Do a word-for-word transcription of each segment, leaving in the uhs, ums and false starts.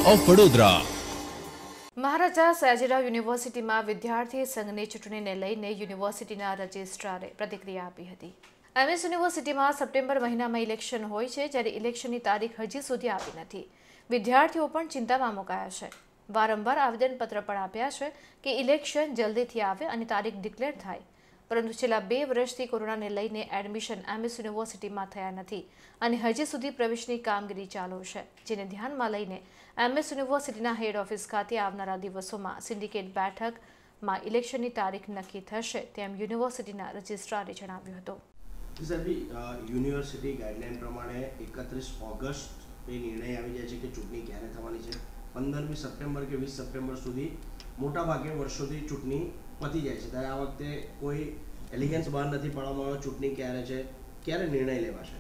Of Vadodara. Maharaja Sayajirao યુનિવર્સિટીમાં વિદ્યાર્થી સંઘની ચૂંટણીને લઈને યુનિવર્સિટીના રજિસ્ટ્રારે પ્રતિક્રિયા આપી હતી। એમએસ યુનિવર્સિટીમાં સપ્ટેમ્બર મહિનામાં ઇલેક્શન હોય છે, જ્યારે ઇલેક્શનની તારીખ હજી સુધી આવી નથી। વિદ્યાર્થીઓ પણ ચિંતામાં મુકાયા છે। વારંવાર આવેદનપત્ર પણ આપ્યા છે કે ઇલેક્શન જલ્દીથી આવે અને તારીખ ડિક્લેર થાય, પરંતુ છેલ્લા બે વર્ષથી કોરોનાને લઈને એડમિશન એમએસ યુનિવર્સિટીમાં થયા નથી અને હજી સુધી પ્રવેશની કામગીરી ચાલુ છે, જેને ધ્યાનમાં લઈને એમએસ યુનિવર્સિટીના હેડ ઓફિસ ખાતે આવનારા દિવસોમાં સિન્ડિકેટ બેઠકમાં ઇલેક્શનની તારીખ નક્કી થશે, તેમ યુનિવર્સિટીના રજિસ્ટ્રારે જણાવ્યું હતું। યુનિવર્સિટી ગાઈડલાઈન પ્રમાણે એકત્રીસ ઓગસ્ટ એ નિર્ણય આવી જાય છે કે ચૂંટણી ક્યારે થવાની છે। પંદરમી સપ્ટેમ્બર કે વીસ સપ્ટેમ્બર સુધી મોટાભાગે વર્ષોથી ચૂંટણી પતી જાય છે, ત્યારે આ વખતે કોઈ એલિગન્સ બહાર નથી પાડવામાં આવ્યો। ચૂંટણી ક્યારે છે, ક્યારે નિર્ણય લેવાશે?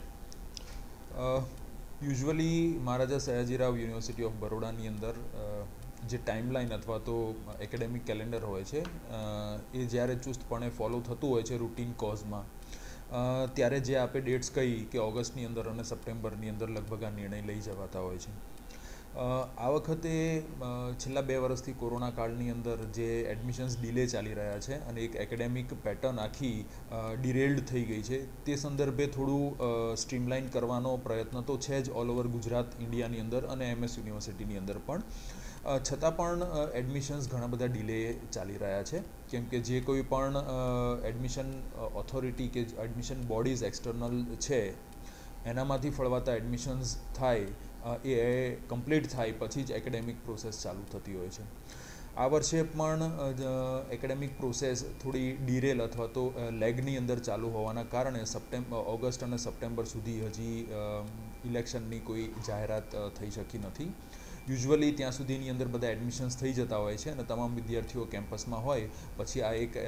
Usually Maharaja Sayajirao university of બરોડાની અંદર જે ટાઈમલાઈન અથવા તો એકેડેમિક કેલેન્ડર હોય છે એ જ્યારે ચુસ્તપણે ફોલો થતું હોય છે રૂટીન કોઝમાં, ત્યારે જે આપણે ડેટ્સ કહી કે ઓગસ્ટની અંદર અને સપ્ટેમ્બરની અંદર લગભગ આ નિર્ણય લઈ જવાતા હોય છે। આ વખતે છેલ્લા બે વર્ષથી કોરોના કાળની અંદર જે એડમિશન્સ ડિલે ચાલી રહ્યા છે અને એક એકેડેમિક પેટર્ન આખી ડિરેલ્ડ થઈ ગઈ છે, તે સંદર્ભે થોડું સ્ટ્રીમલાઇન કરવાનો પ્રયત્ન તો છે જ ઓલ ઓવર ગુજરાત ઇન્ડિયાની અંદર અને એમએસ યુનિવર્સિટીની અંદર પણ, છતાં પણ એડમિશન્સ ઘણા બધા ડિલે ચાલી રહ્યા છે, કેમ કે જે કોઈ પણ એડમિશન ઓથોરિટી કે એડમિશન બોડીઝ એક્સટર્નલ છે એનામાંથી ફળવાતા એડમિશન્સ થાય એ કમ્પ્લીટ થાય પછી જ એકેડેમિક પ્રોસેસ ચાલુ થતી હોય છે। આ વર્ષે પણ એકેડેમિક પ્રોસેસ થોડી ડિરેલ અથવા તો લેગની અંદર ચાલુ હોવાના કારણે સપ્ટેમ્બર ઓગસ્ટ અને સપ્ટેમ્બર સુધી હજી ઇલેક્શનની કોઈ જાહેરાત થઈ શકી નથી। યુઝ્યુઅલી ત્યાં સુધીની અંદર બધા એડમિશન્સ થઈ જતા હોય છે અને તમામ વિદ્યાર્થીઓ કેમ્પસમાં હોય પછી આ એક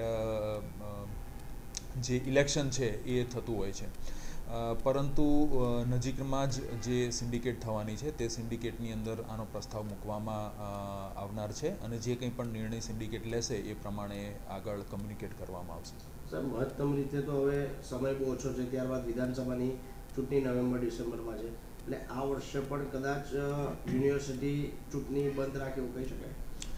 જે ઇલેક્શન છે એ થતું હોય છે। પરંતુ નજીકમાં જ જે સિન્ડિકેટ થવાની છે તે સિન્ડિકેટની અંદર આનો પ્રસ્તાવ મૂકવામાં આવનાર છે અને જે કંઈ પણ નિર્ણય સિન્ડિકેટ લેશે એ પ્રમાણે આગળ કમ્યુનિકેટ કરવામાં આવશે। સર, મહત્તમ રીતે તો હવે સમય બહુ ઓછો છે, ત્યારબાદ વિધાનસભાની ચૂંટણી નવેમ્બર ડિસેમ્બરમાં છે, એટલે આ વર્ષે પણ કદાચ યુનિવર્સિટી ચૂંટણી બંધ રાખે એવું કહી શકાય?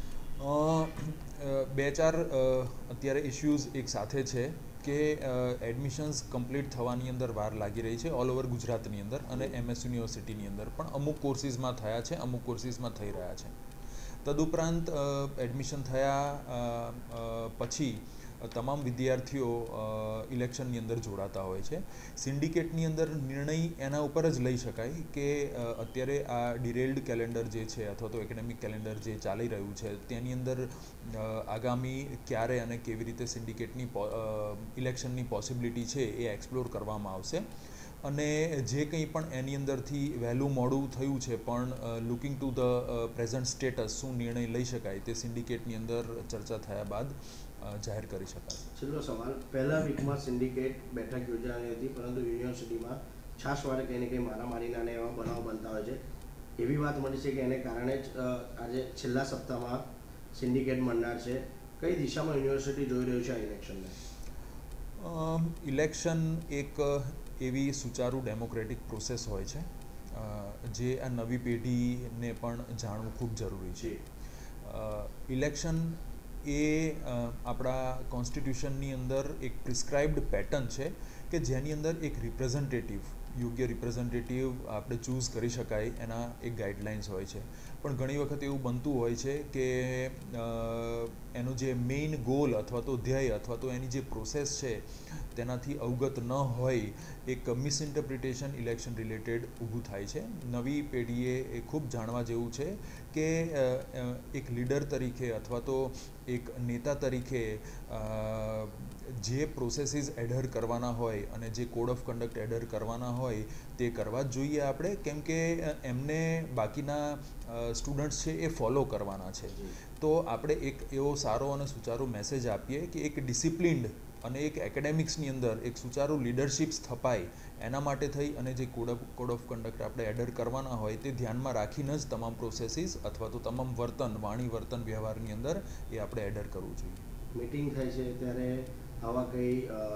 બે ચાર અત્યારે ઇશ્યુઝ એક સાથે છે કે એડમિશન્સ કમ્પ્લીટ થવાની અંદર વાર લાગી રહી છે ઓલ ઓવર ગુજરાતની અંદર અને એમએસ યુનિવર્સિટીની અંદર પણ અમુક કોર્સિસમાં થયા છે, અમુક કોર્સિસમાં થઈ રહ્યા છે। તદુપરાંત એડમિશન થયા પછી તમામ વિદ્યાર્થીઓ ઇલેક્શનની અંદર જોડાતા હોય છે। સિન્ડિકેટની અંદર નિર્ણય એના ઉપર જ લઈ શકાય કે અત્યારે આ ડિરેલ્ડ કેલેન્ડર જે છે અથવા તો એકેડેમિક કેલેન્ડર જે ચાલી રહ્યું છે તેની અંદર આગામી ક્યારે અને કેવી રીતે સિન્ડિકેટની ઇલેક્શનની પોસિબિલિટી છે એ એક્સપ્લોર કરવામાં આવશે અને જે કંઈ પણ એની અંદરથી વહેલું મોડું થયું છે પણ looking to the present status શું નિર્ણય લઈ શકાય તે સિન્ડિકેટની અંદર ચર્ચા થયા બાદ જાહેર કરી શકાય। છેલ્લો સવાલ, પહેલા વીકમાં સિન્ડિકેટ બેઠક યોજાવાની હતી, પરંતુ યુનિવર્સિટીમાં છાશવારે કંઈ ને કંઈ મારામારીના અને એવા બનાવ બનતા હોય છે, એવી વાત મળી છે કે એને કારણે જ આજે છેલ્લા સપ્તાહમાં સિન્ડિકેટ મળનાર છે। કઈ દિશામાં યુનિવર્સિટી જોઈ રહ્યું છે આ ઇલેક્શનને? ઇલેક્શન એક એવી સુચારુ ડેમોક્રેટિક પ્રોસેસ હોય છે જે આ નવી પેઢીને પણ જાણવું ખૂબ જરૂરી છે। ઇલેક્શન એ આપણા કોન્સ્ટિટ્યુશનની અંદર એક પ્રિસ્ક્રાઇબ્ડ પેટર્ન છે કે જેની અંદર એક રિપ્રેઝન્ટેટિવ યોગ્ય રિપ્રેઝન્ટેટિવ આપણે ચૂઝ કરી શકાય એના એક ગાઈડલાઇન્સ હોય છે, પણ ઘણી વખત એવું બનતું હોય છે કે એનો જે મેઇન ગોલ અથવા તો ધ્યેય અથવા તો એની જે પ્રોસેસ છે તેનાથી અવગત ન હોય એક મિસઇન્ટરપ્રિટેશન ઇલેક્શન રિલેટેડ ઊભું થાય છે। નવી પેઢીએ એ ખૂબ જાણવા જેવું છે કે એક લીડર તરીકે અથવા તો એક નેતા તરીકે જે પ્રોસેસીસ એડહર કરવાના હોય અને જે કોડ ઓફ કન્ડક્ટ એડહર કરવાના હોય તે કરવા જ જોઈએ આપણે, કેમ કે એમને બાકીના સ્ટુડન્ટ્સ છે એ ફોલો કરવાના છે। તો આપણે એક એવો સારો અને સુચારો મેસેજ આપીએ કે એક ડિસિપ્લિન્ડ અને એક એકેડેમિક્સની અંદર એક સુચારુ લીડરશિપ સ્થપાય એના માટે થઈ અને જે code of code of conduct આપણે એડર કરવાના હોય તે ધ્યાનમાં રાખીને જ તમામ પ્રોસેસીસ અથવા તો તમામ વર્તન વાણી વર્તન વ્યવહારની અંદર એ આપણે એડર કરવું જોઈએ। મીટિંગ થાય છે ત્યારે આવા કંઈ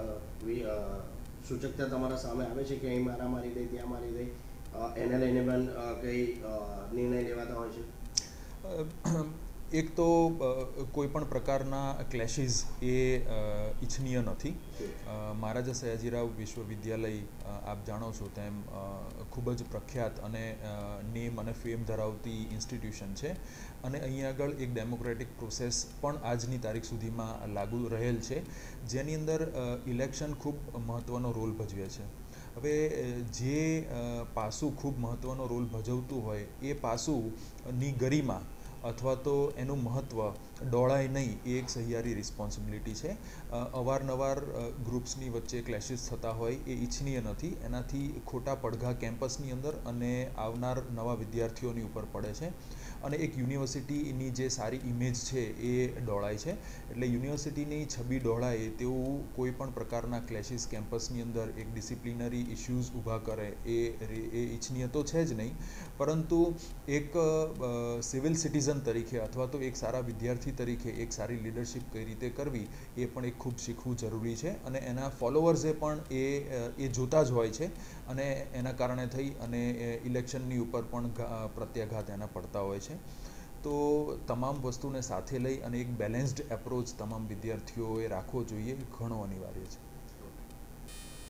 સૂચકતા તમારા સામે આવે છે કે અહીં મારા મારી દઈ ત્યાં મારી દઈ એને લઈને પણ કંઈ નિર્ણય લેવાતા હોય છે? એક તો કોઈ પણ પ્રકારના ક્લેશિસ એ ઈચ્છનીય નથી. મહારાજા સયાજીરાવ વિશ્વવિદ્યાલય આપ જાણો છો તેમ ખૂબ જ પ્રખ્યાત અને નેમ અને ફેમ ધરાવતી ઇન્સ્ટિટ્યુશન છે અને અહીં આગળ એક ડેમોક્રેટિક પ્રોસેસ પણ આજની તારીખ સુધીમાં લાગુ રહેલ છે, જેની અંદર ઇલેક્શન ખૂબ મહત્ત્વનો રોલ ભજવે છે. હવે જે પાસું ખૂબ મહત્ત્વનો રોલ ભજવતું હોય એ પાસુંની ગરિમા અથવા તો એનું મહત્ત્વ ડોળાય નહીં એ એક સહિયારી રિસ્પોન્સિબિલિટી છે. અવારનવાર ગ્રુપ્સની વચ્ચે ક્લેશિસ થતા હોય એ ઈચ્છનીય નથી. એનાથી ખોટા પડઘા કેમ્પસની અંદર અને આવનાર નવા વિદ્યાર્થીઓની ઉપર પડે છે અને એક યુનિવર્સિટીની જે સારી ઇમેજ છે એ ડોળાય છે. એટલે યુનિવર્સિટીની છબી ડોળાય તેવું કોઈ પણ પ્રકારના ક્લેશિસ કેમ્પસની અંદર એક ડિસિપ્લિનરી ઇશ્યુઝ ઊભા કરે એ એ ઈચ્છનીય તો છે જ નહીં, પરંતુ એક સિવિલ સિટીઝન તરીકે અથવા તો એક સારા વિદ્યાર્થી તરીકે એક સારી લીડરશિપ કઈ રીતે કરવી એ પણ એક ખૂબ શીખવું જરૂરી છે અને એના ફોલોવર્સે પણ એ એ જોતા જ હોય છે અને એના કારણે થઈ અને ઇલેક્શનની ઉપર પણ પ્રત્યાઘાત એના પડતા હોય છે. તો તમામ વસ્તુને સાથે લઈ અને એક બેલેન્સ્ડ એપ્રોચ તમામ વિદ્યાર્થીઓએ રાખવો જોઈએ, ઘણો અનિવાર્ય છે.